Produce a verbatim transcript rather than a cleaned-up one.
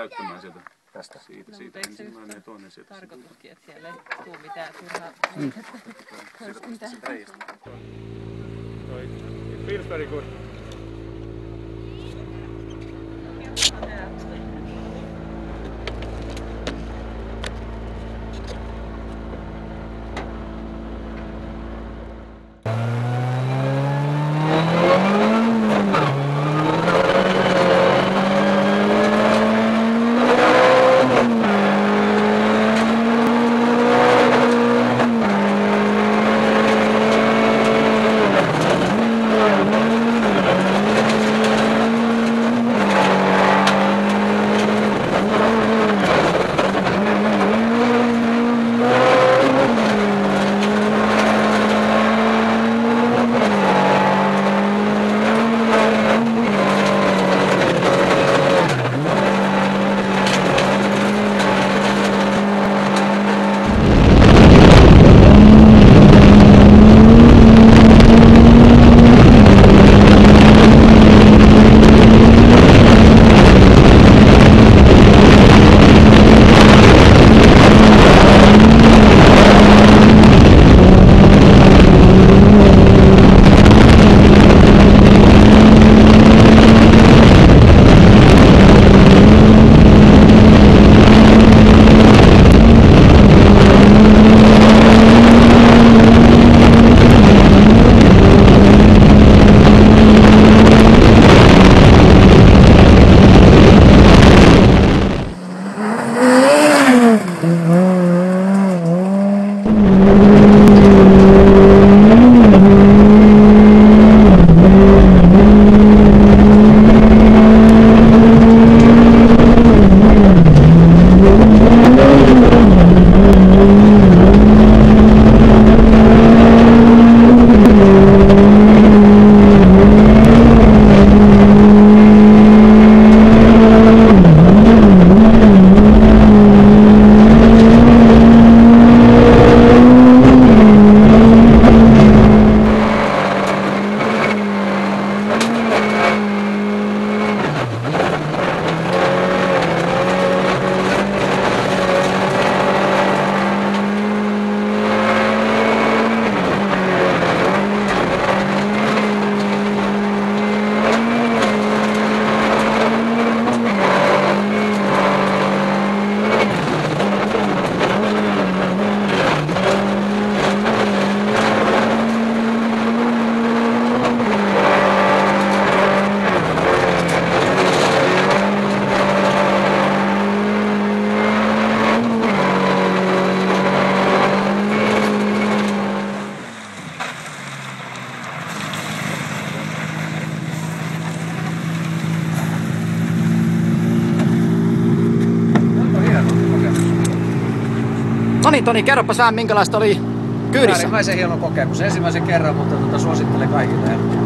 täyttämään sieltä. Tästä. Siitä, No, siitä ensimmäinen ja toinen sieltä. Tarkoituskin, että siellä ei tule mitään turhaa. Mm. It feels very good. No niin Toni, kerropa sä minkälaista oli kyydissä? Äärimmäisen hieno kokemus. Ensimmäisen kerran, mutta tuota, suosittelen kaikille.